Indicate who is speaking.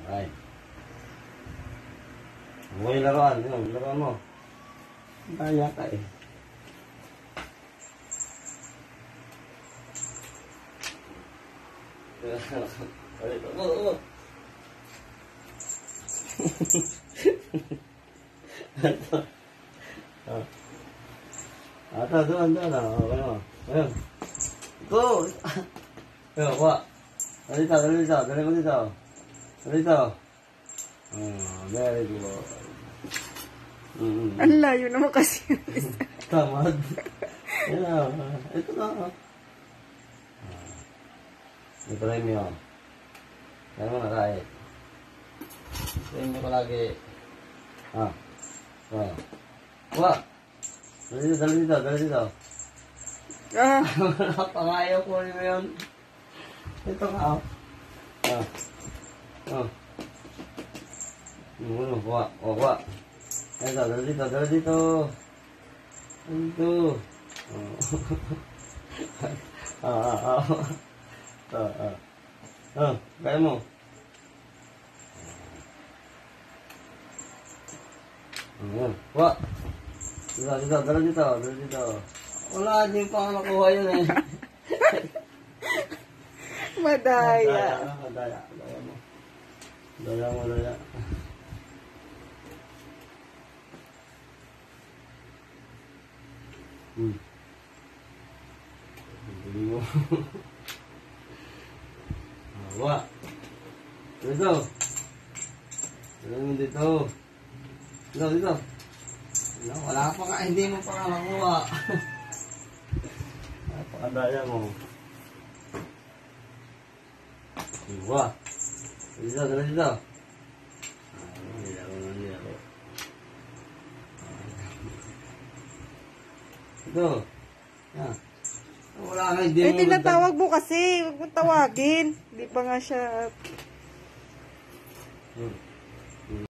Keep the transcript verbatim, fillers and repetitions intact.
Speaker 1: Ay. Huwag yung laruan. Yun, laruan mo. Kaya ka eh. Ay, oo, oo. Ito. Ah. Ata, doon, doon. Ayun. Ayun. Go! Ayun, kuha. Dali dito, dali dito. Dali mo dito. Dali dito. Oh, very good. Mm-hmm.
Speaker 2: Ang layo naman kasi.
Speaker 1: Tamad. Ayun na. Ito na. Ito na yung yun. Kaya mo na kahit. Ito yung ko lagi. Ah. Ah. Kuha. Dali dito, dali dito, dali dito.
Speaker 2: Ah.
Speaker 1: Pangayaw ko rin yun. Ito nga, oh. Ah. Oh. Ano, kuha. O, kuha. Ito, dali dito, dali dito. Ito. Oh. Ah, ah, ah. Ah, ah. Ah, kaya mo. Ayan. Kuha. Dito, dito, dali dito, dali dito. Wala, hindi pa ako nakuha yun eh.
Speaker 2: Madaya.
Speaker 1: Madaya, madaya. Daya mo. Daya mo, daya. Hmm. Hindi mo. Awa. Dito. Dito mo dito. Dito, dito. Wala pa nga, hindi mo pa nga nakuha. Napakadaya mo. Diba? Dito, dito, dito. Hindi ako, hindi ako. Ito. Yan. Wala nga, hindi mo.
Speaker 2: Eh, tinatawag mo kasi. Huwag mo tawagin. Hindi pa nga siya.
Speaker 1: Hmm.